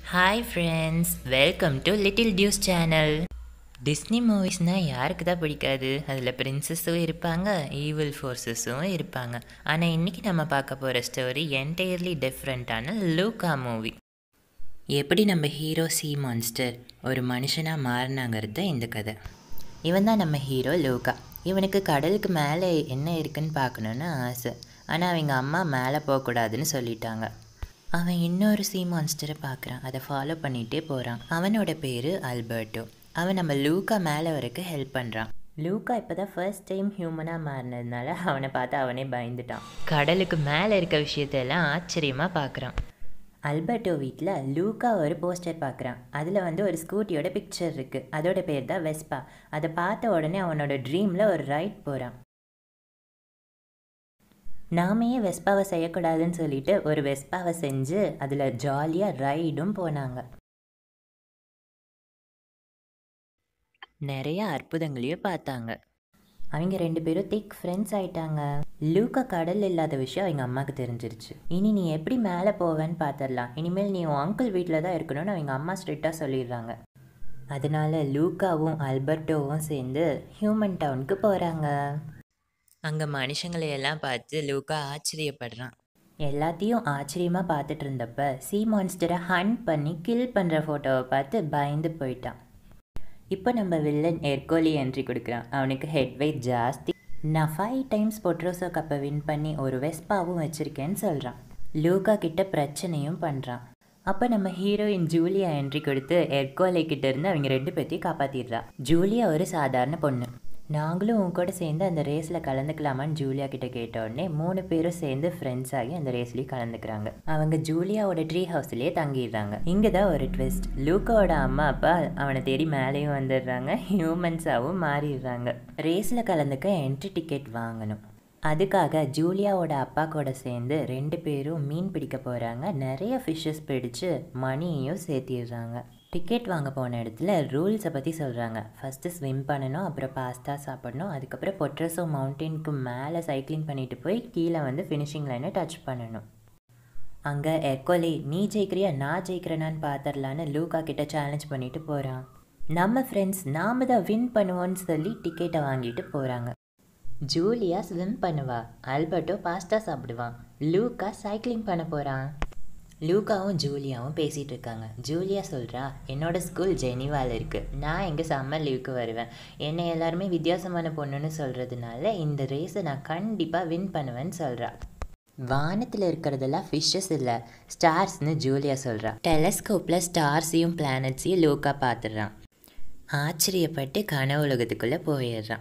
Hi friends, welcome to little டியூஸ் channel. Disney மூவிஸ்னால் யாருக்கு தான் பிடிக்காது? அதில் பிரின்சஸும் இருப்பாங்க, ஈவில் ஃபோர்ஸஸும் இருப்பாங்க. ஆனால் இன்றைக்கி நம்ம பார்க்க போகிற ஸ்டோரி என்டையர்லி டிஃப்ரெண்ட்டான லூக்கா மூவி. எப்படி நம்ம ஹீரோ சி மான்ஸ்டர் ஒரு மனுஷனாக மாறினாங்கிறது இந்த கதை. இவன் தான் நம்ம ஹீரோ லூக்கா. இவனுக்கு கடலுக்கு மேலே என்ன இருக்குன்னு பார்க்கணுன்னு ஆசை. ஆனால் அவங்க அம்மா மேலே போகக்கூடாதுன்னு சொல்லிட்டாங்க. அவன் இன்னொரு சி மான்ஸ்டரை பார்க்குறான். அதை ஃபாலோ பண்ணிகிட்டே போகிறான். அவனோட பேர் அல்பர்ட்டோ. அவன் நம்ம லூக்கா மேலே வரைக்கும் ஹெல்ப் பண்ணுறான். லூக்கா இப்போ தான் ஃபர்ஸ்ட் டைம் ஹியூமனாக மாறினதுனால அவனை பார்த்து அவனே பயந்துட்டான். கடலுக்கு மேலே இருக்க விஷயத்தெல்லாம் ஆச்சரியமாக பார்க்குறான். அல்பர்ட்டோ வீட்டில் லூக்கா ஒரு போஸ்டர் பார்க்குறான். அதில் ஒரு ஸ்கூட்டியோட பிக்சர் இருக்குது. அதோட பேர் தான் வெஸ்பா. அதை பார்த்த உடனே அவனோட ட்ரீமில் ஒரு ரைட் போகிறான். நாமே வெஸ்பாவை செய்யக்கூடாதுன்னு சொல்லிட்டு ஒரு வெஸ்பாவை செஞ்சு அதில் ஜாலியாக ரைடும் போனாங்க. நிறைய அற்புதங்களையும் பார்த்தாங்க. அவங்க 2 பேரும் திக் ஃப்ரெண்ட்ஸ் ஆயிட்டாங்க. லூக்கா கடல் இல்லாத விஷயம் அவங்க அம்மாவுக்கு தெரிஞ்சிருச்சு. இனி நீ எப்படி மேலே போவேன்னு பார்த்துடலாம். இனிமேல் நீ உன் அங்கிள் வீட்டில் தான் இருக்கணும்னு அவங்க அம்மா ஸ்ட்ரிக்டாக சொல்லிடுறாங்க. அதனால லூக்காவும் அல்பர்ட்டோவும் சேர்ந்து ஹியூமன் டவுனுக்கு போகிறாங்க. அங்கே மனுஷங்களையெல்லாம் பார்த்து லூக்கா ஆச்சரியப்படுறான். எல்லாத்தையும் ஆச்சரியமாக பார்த்துட்டு இருந்தப்ப சி மான்ஸ்டரை ஹண்ட் பண்ணி கில் பண்ணுற ஃபோட்டோவை பார்த்து பயந்து போயிட்டான். இப்போ நம்ம வில்லன் எர்கோலி என்ட்ரி கொடுக்குறான். அவனுக்கு ஹெட் வெயிட் ஜாஸ்தி. நான் 5 டைம்ஸ் பொட்ரோசோ கப்பை வின் பண்ணி ஒரு வெஸ்பாவும் வச்சுருக்கேன்னு சொல்கிறான். லூக்கா கிட்ட பிரச்சனையும் பண்ணுறான். அப்போ நம்ம ஹீரோயின் ஜூலியா என்ட்ரி கொடுத்து எர்கோலி கிட்ட இருந்து அவங்க 2 பேர்த்தையும் காப்பாற்றிடுறா. ஜூலியா ஒரு சாதாரண பொண்ணு. நாங்களும் உன் கூட சேர்ந்து அந்த ரேஸில் கலந்துக்கலாமான்னு ஜூலியா கிட்ட கேட்ட உடனே 3 பேரும் சேர்ந்து ஃப்ரெண்ட்ஸ் ஆகி அந்த ரேஸ்லேயும் கலந்துக்கிறாங்க. அவங்க ஜூலியாவோட ட்ரீ ஹவுஸ்லேயே தங்கிடுறாங்க. இங்கே தான் ஒரு ட்விஸ்ட். லூக்காவோட அம்மா அப்பா அவனை தேடி மேலேயும் வந்துடுறாங்க, ஹியூமன்ஸாகவும் மாறிடுறாங்க. ரேஸில் கலந்துக்க என்ட்ரி டிக்கெட் வாங்கணும். அதுக்காக ஜூலியாவோட அப்பா கூட சேர்ந்து 2 பேரும் மீன் பிடிக்க போகிறாங்க. நிறைய ஃபிஷ்ஷஸ் பிடிச்சு மணியையும் சேர்த்திடுறாங்க. டிக்கெட் வாங்க போன இடத்துல ரூல்ஸை பற்றி சொல்கிறாங்க. ஃபஸ்ட்டு ஸ்விம் பண்ணணும், அப்புறம் பாஸ்தா சாப்பிடணும், அதுக்கப்புறம் பொட்ரோசோ மவுண்டெயினுக்கு மேலே சைக்கிளிங் பண்ணிட்டு போய் கீழே ஃபினிஷிங் லைனை டச் பண்ணணும். அங்கே எர்கோலி நீ ஜெயிக்கிறியா நான் ஜெயிக்கிறேனான்னு பார்த்துடலான்னு லூக்கா கிட்ட சேலஞ்ச் பண்ணிட்டு போகிறான். நம்ம ஃப்ரெண்ட்ஸ் நாம் தான் வின் பண்ணுவோன்னு சொல்லி டிக்கெட்டை வாங்கிட்டு போகிறாங்க. ஜூலியா ஸ்விம் பண்ணுவா, ஆல்பர்ட்டோ பாஸ்தா சாப்பிடுவான், லூக்கா சைக்கிளிங் பண்ண போகிறான். லூக்காவும் ஜூலியாவும் பேசிகிட்டு இருக்காங்க. ஜூலியா சொல்கிறா, என்னோடய ஸ்கூல் ஜெனிவாவில் இருக்குது. நான் எங்கே சம்மர் லீவுக்கு வருவேன். என்னை எல்லாருமே வித்தியாசமான பொண்ணுன்னு சொல்கிறதுனால இந்த ரேஸை நான் கண்டிப்பாக வின் பண்ணுவேன்னு சொல்கிறா. வானத்தில் இருக்கிறதெல்லாம் ஃபிஷ்ஷஸ் இல்லை, ஸ்டார்ஸ்னு ஜூலியா சொல்கிறா. டெலஸ்கோப்பில் ஸ்டார்ஸையும் பிளானட்ஸையும் லூக்கா பார்த்துடுறான். ஆச்சரியப்பட்டு கனவு உலகத்துக்குள்ளே போயிடுறான்.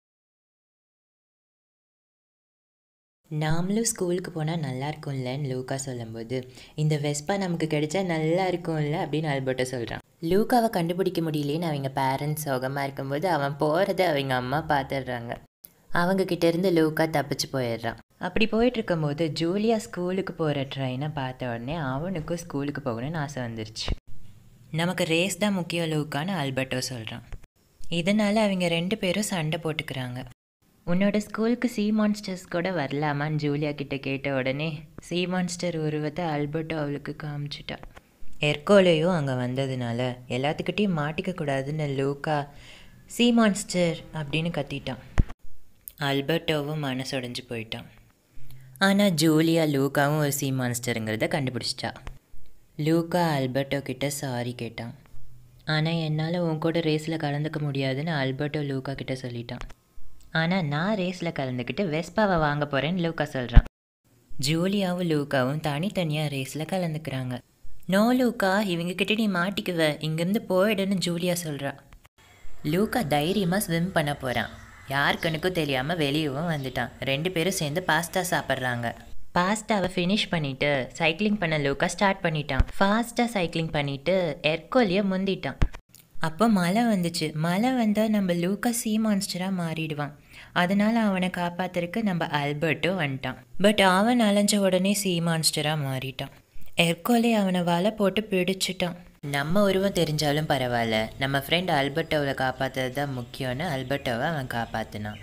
நாமளும் ஸ்கூலுக்கு போனால் நல்லா இருக்கும்லன்னு லூக்கா சொல்லும்போது, இந்த வெஸ்பா நமக்கு கிடைச்சா நல்லா இருக்கும்ல அப்படின்னு ஆல்பர்ட்டோ சொல்கிறான். லூக்காவை கண்டுபிடிக்க முடியலேன்னு அவங்க பேரண்ட்ஸ் சோகமாக இருக்கும்போது அவன் போகிறத அவங்க அம்மா பார்த்துடுறாங்க. அவங்க கிட்டேருந்து லூக்கா தப்பிச்சு போயிடுறான். அப்படி போயிட்டு இருக்கும்போது ஜூலியா ஸ்கூலுக்கு போகிற ட்ரெயினை பார்த்த உடனே அவனுக்கும் ஸ்கூலுக்கு போகணும்னு ஆசை வந்துருச்சு. நமக்கு ரேஸ் தான் முக்கியம் லூக்கான்னு ஆல்பர்ட்டோ சொல்கிறான். இதனால் அவங்க 2 பேரும் சண்டை போட்டுக்கிறாங்க. உன்னோட ஸ்கூலுக்கு சி மான்ஸ்டர்ஸ் கூட வரலாமான்னு ஜூலியா கிட்ட கேட்ட உடனே சி மான்ஸ்டர் உருவத்தை ஆல்பர்ட்டோ அவளுக்கு காமிச்சிட்டா. எர்கோலையும் அங்கே வந்ததுனால எல்லாத்துக்கிட்டையும் மாட்டிக்கக்கூடாதுன்னு லூக்கா சி மான்ஸ்டர் அப்படின்னு கத்திட்டான். ஆல்பர்ட்டோவும் மனசுடைஞ்சு போயிட்டான். ஆனால் ஜூலியா லூக்காவும் ஒரு சி மான்ஸ்டருங்கிறத கண்டுபிடிச்சிட்டா. லூக்கா ஆல்பர்ட்டோ கிட்ட சாரி கேட்டான். ஆனால் என்னால் உன் கூட ரேஸில் கலந்துக்க முடியாதுன்னு ஆல்பர்ட்டோ லூக்கா கிட்ட சொல்லிட்டான். ஆனால் நான் ரேஸில் கலந்துக்கிட்டு வெஸ்பாவை வாங்க போகிறேன்னு லூக்கா சொல்கிறான். ஜூலியாவும் லூக்காவும் தனித்தனியாக ரேஸில் கலந்துக்கிறாங்க. நோ லூக்கா, இவங்கக்கிட்ட நீ மாட்டிக்குவ, இங்கேருந்து போயிடுன்னு ஜூலியா சொல்கிறா. லூக்கா தைரியமாக ஸ்விம் பண்ண போகிறான். யார் கணக்கும் தெரியாமல் வெளியவும் வந்துட்டான். 2 பேரும் சேர்ந்து பாஸ்தா சாப்பிட்றாங்க. பாஸ்தாவை ஃபினிஷ் பண்ணிவிட்டு சைக்கிளிங் பண்ண லூக்கா ஸ்டார்ட் பண்ணிட்டான். ஃபாஸ்ட்டாக சைக்கிளிங் பண்ணிவிட்டு எர்கோலியை முந்திட்டான். அப்போ மழை வந்துச்சு. மழை வந்தால் நம்ம லூக்கா சி மான்ஸ்டராக மாறிடுவான். அதனால் அவனை காப்பாற்றுறதுக்கு நம்ம ஆல்பர்ட்டோ வந்துட்டான். பட் அவன் அலைஞ்ச உடனே சி மான்ஸ்டராக மாறிட்டான். எர்கோலே அவனை வலை போட்டு பிடிச்சிட்டான். நம்ம உருவம் தெரிஞ்சாலும் பரவாயில்ல, நம்ம ஃப்ரெண்ட் ஆல்பர்ட்டோவை காப்பாற்றுறது தான் முக்கியம்னு ஆல்பர்ட்டோவை அவன் காப்பாற்றினான்.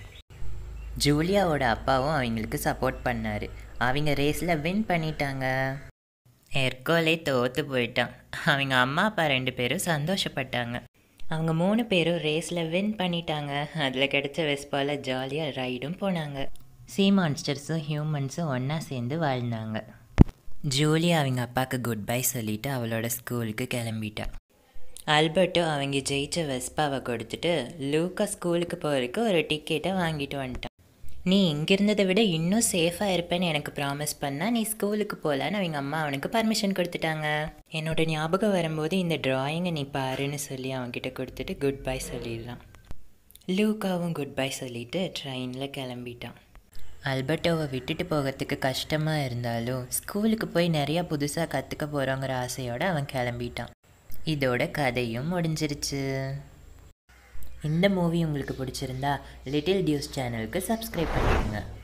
ஜூலியாவோட அப்பாவும் அவங்களுக்கு சப்போர்ட் பண்ணார். அவங்க ரேஸில் வின் பண்ணிட்டாங்க. எர்கோலே தோற்று போயிட்டான். அவங்க அம்மா அப்பா 2 பேரும் சந்தோஷப்பட்டாங்க. அவங்க 3 பேரும் ரேஸில் வின் பண்ணிட்டாங்க. அதில் கிடைச்ச வெஸ்பால ஜாலியாக ரைடும் போனாங்க. சீ மான்ஸ்டர்ஸும் ஹியூமன்ஸும் ஒன்றா சேர்ந்து வாழ்ந்தாங்க. ஜூலி அவங்க அப்பாவுக்கு குட் பை சொல்லிவிட்டு அவளோட ஸ்கூலுக்கு கிளம்பிட்டான். ஆல்பர்ட்டோ அவங்க ஜெயிச்ச வெஸ்பாவை கொடுத்துட்டு லூக்கா ஸ்கூலுக்கு போகிறதுக்கு ஒரு டிக்கெட்டை வாங்கிட்டு வந்துட்டான். நீ இங்கே இருந்ததை விட இன்னும் சேஃபாக இருப்பேன்னு எனக்கு ப்ராமிஸ் பண்ணால் நீ ஸ்கூலுக்கு போகலான்னு அவங்க அம்மா அவனுக்கு பர்மிஷன் கொடுத்துட்டாங்க. என்னோட ஞாபகம் வரும்போது இந்த ட்ராயிங்கை நீ பாருன்னு சொல்லி அவன்கிட்ட கொடுத்துட்டு குட் பை சொல்லிடலாம். லூக்காவும் குட் பை சொல்லிவிட்டு ட்ரெயினில் கிளம்பிட்டான். ஆல்பர்ட்டோவை விட்டுட்டு போகிறதுக்கு கஷ்டமாக இருந்தாலும் ஸ்கூலுக்கு போய் நிறையா புதுசாக கற்றுக்க போகிறோங்கிற ஆசையோடு அவன் கிளம்பிட்டான். இதோட கதையும் முடிஞ்சிருச்சு. இந்த மூவி உங்களுக்கு பிடிச்சிருந்தா லிட்டில் டியூஸ் சேனலுக்கு சப்ஸ்கிரைப் பண்ணிடுங்க.